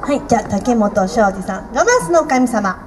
はい、じゃあ竹本庄司さん、ロマンスの神様。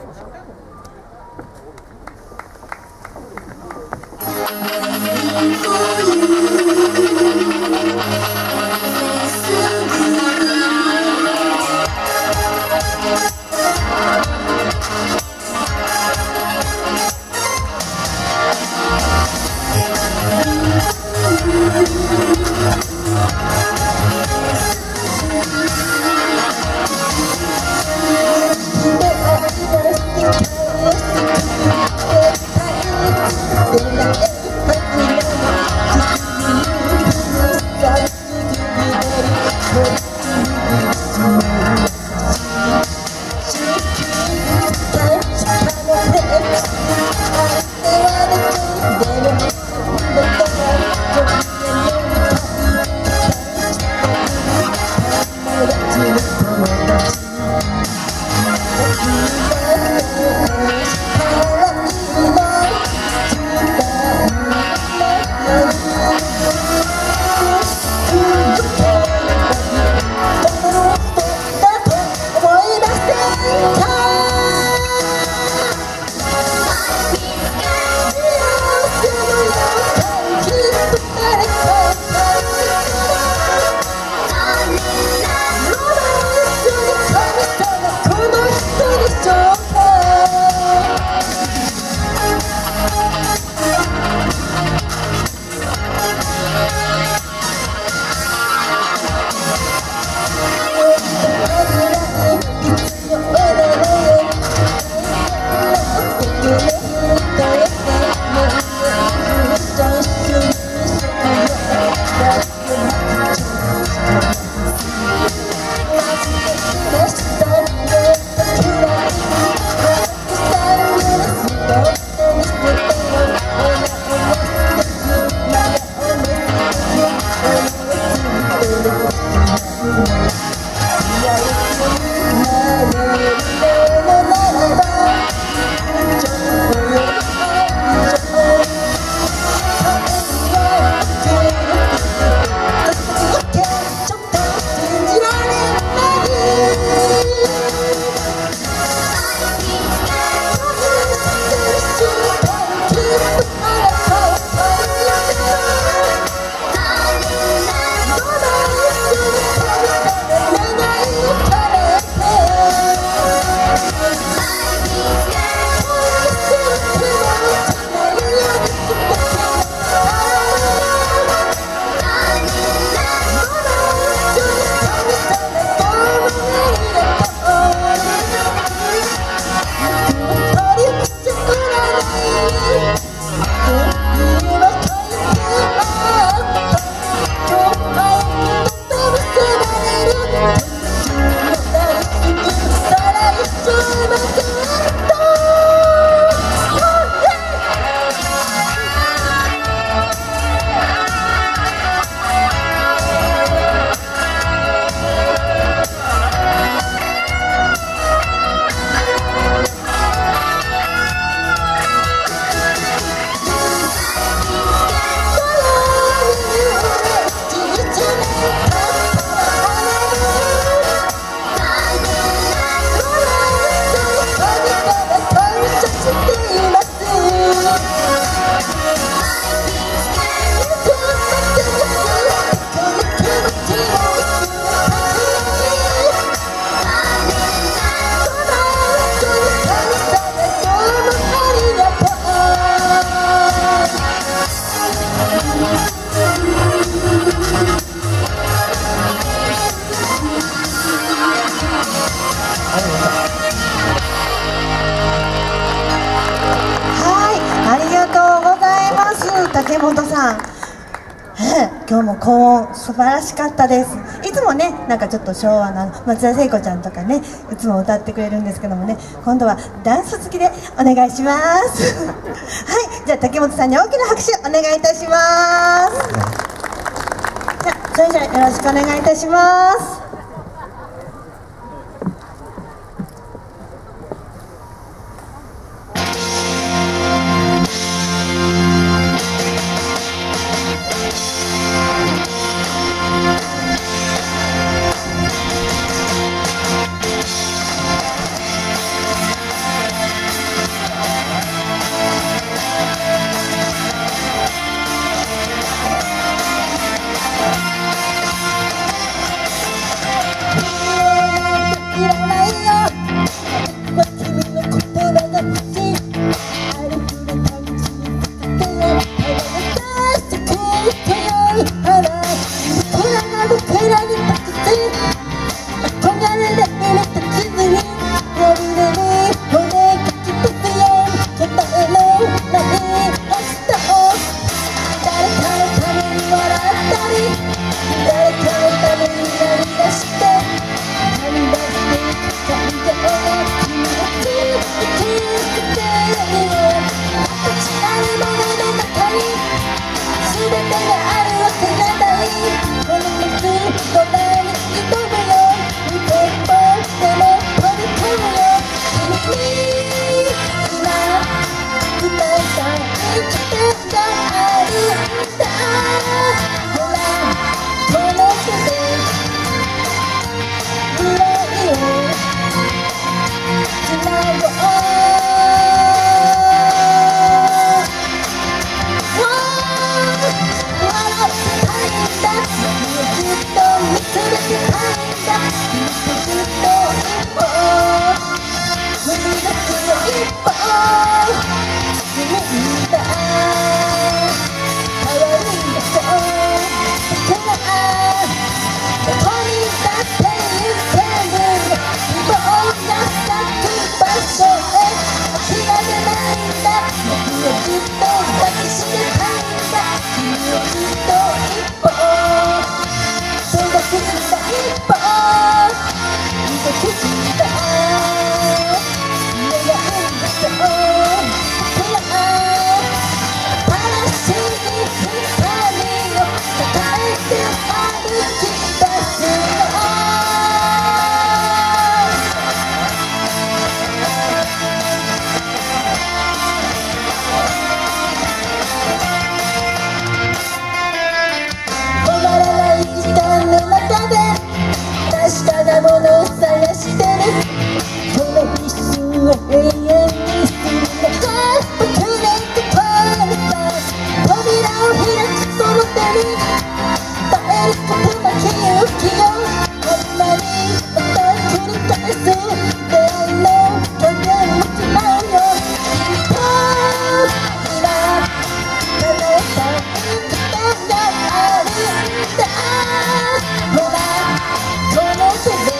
竹本さん、今日も高音素晴らしかったです。いつもね、なんかちょっと昭和の松田聖子ちゃんとかね、いつも歌ってくれるんですけどもね、今度はダンス付きでお願いしますはい、じゃあ竹本さんに大きな拍手お願いいたします。じゃあそれじゃあよろしくお願いいたします。 歩進むんだ。変わるんだそう僕らどこにだって行けるよ。希望が咲く場所へ諦めないんだ。僕をずっと抱きしめたいんだ。君をずっと一歩届くんだ。一歩届くんだ。願うんだそう僕ら新しい光を抱えて歩き出すよ。終わらない時間の中で確かなものを探してる。その一瞬を永遠にするのか。僕の心が扉を開くその手に耐えることなき勇気をあんまりまた繰り返す。出会いの影も違うよ。きっと今叶えたいことがあるんだ。ほらこの手で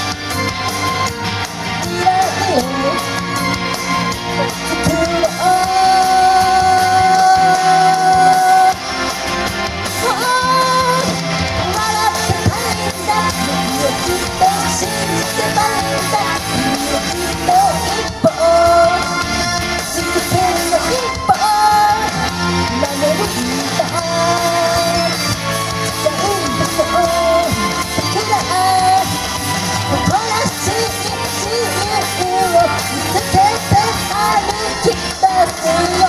未来を作ろう。笑ってたいんだ。僕をずっと信じてたいんだ。君をずっと一歩続けるよ。一歩守るんだ。使うんだそう僕ら誇らしい自由を見つけて歩き出すよ。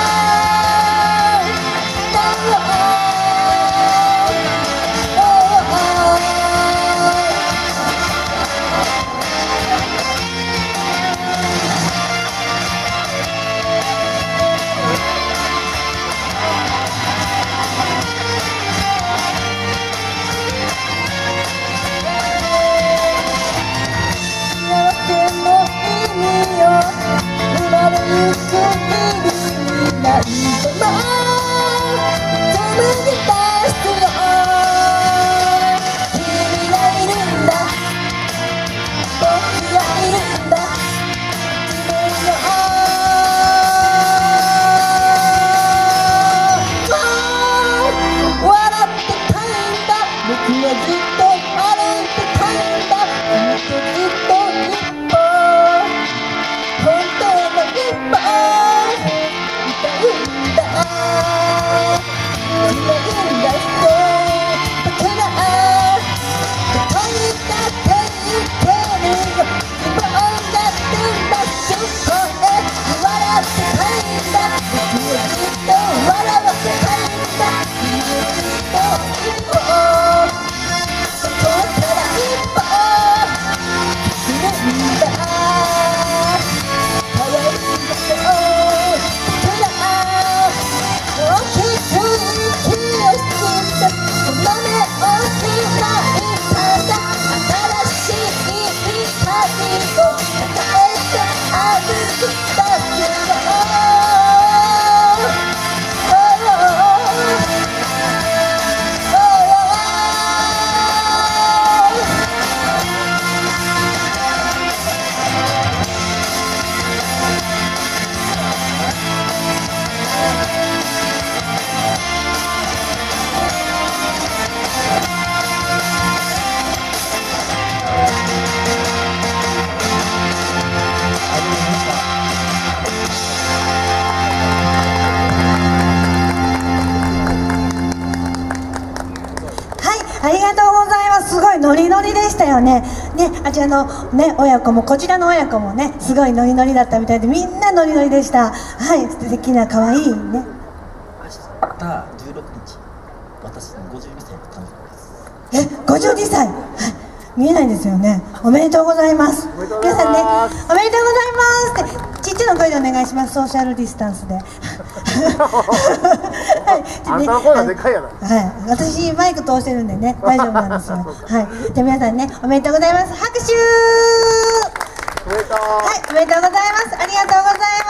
ありがとうございます。すごいノリノリでしたよね。ね、あちらのね親子もこちらの親子もねすごいノリノリだったみたいで、みんなノリノリでした。はい、素敵な可愛いね。明日16日、私の52歳の誕生日です。52歳。はい、見えないんですよね。おめでとうございます。皆さんね、おめでとうございますってちっちゃな声でお願いします。ソーシャルディスタンスで。はい、あんたの声がでかいやな。はい、私マイク通してるんでね、大丈夫なんですよ。はい、じゃあ皆さんね、おめでとうございます。拍手。 とう。 はい、おめでとうございます。ありがとうございます。